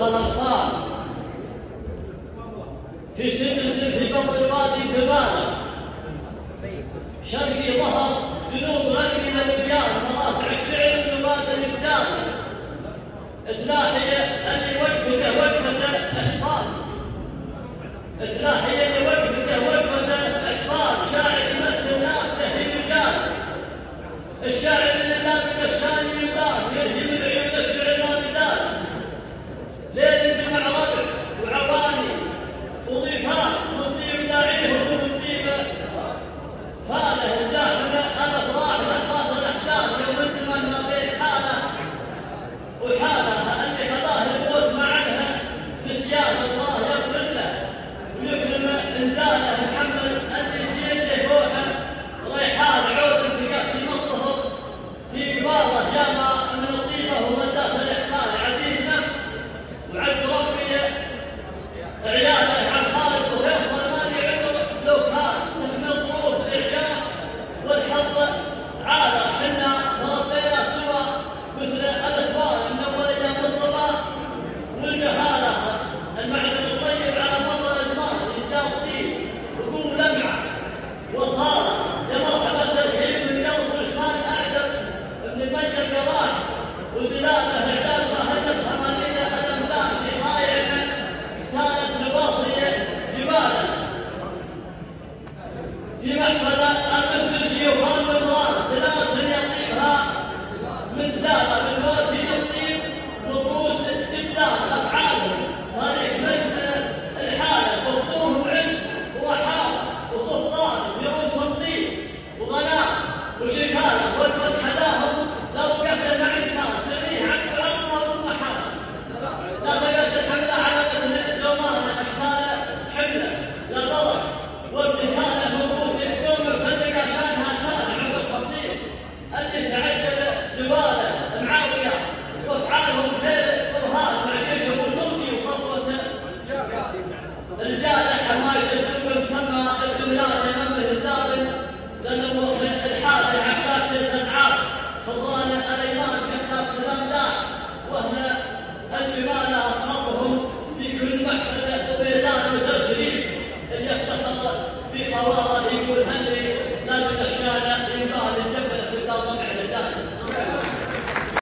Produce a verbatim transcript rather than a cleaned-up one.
الأغصان في سدرة في بطن وادي ثمانة شرقي ظهر جنوب غربي للبيان مراجع الشعر ونبات الإنسان تلاحي اللي وقفته وقفة إحصان تلاحي اللي وقفته وقفة إحصان شاعر يمثل نابته في رجال الشاعر اللي لابد الشان يبان يرهب العيون الشعر ما بدال ليل جمع ربع وعواني وضيفان من طيب داعيهم ومن طيب فاله زاحمه الافراح لحظات الاحزان يوم الزمن ما بين حاله وحالها اللي خذاه الموت مع عنها نسيان الله يغفر له ويكرم انزاله محمد اللي سيده روحه ريحان عود انتقاص المطهر في قباله جامع من الطيبه ومداه الاحسان عزيز نفس وعز ربي عياله عن خالد وفيصل مالي عمر لو كان سهم الظروف اعجاب والحظ عاده حنا تربينا سوا مثل الاخبار من اول ايام الصباح والجهاله المعدن الطيب على مر الازمان يزداد طيب وقوم لمعه وصاله يا مرحبا ترحيب من قلب لسان اعدل ابن المجد الجراح وزلاله اعداد مهجه خماليه الامثال في حايعنا سالت نواصيه جباله في محفل المسلس يوهان نظران سلام الدنيا طيبها مزداده بالفوت في الطيب ورؤوس قدام افعالهم تاريخ مجد الحاله وسطهم عز ورحاله وسلطان في رؤوسهم طيب وغناء وشكاله والفتح لهم لو قبل مع انسان تريه عنه عظمه ومحاله لا تقدر الحمله على مثل زمانه اشكاله حمله لا ضرر وابتكاله من رؤوس الدوم الفرق عشانها شان عبد الحصين اللي تعجل زواله معاويه وافعالهم خير برهان مع جيشهم التركي وصفوه رجال حمايه السلم مسمى الدولان ينمه الزابن لانه الحاله عشاق الازعاج خضران الايمان كسرت الامداد واهل الجمال اصحابهم في كل محفل وبيدان مزرزرين اللي افتخر في خوارق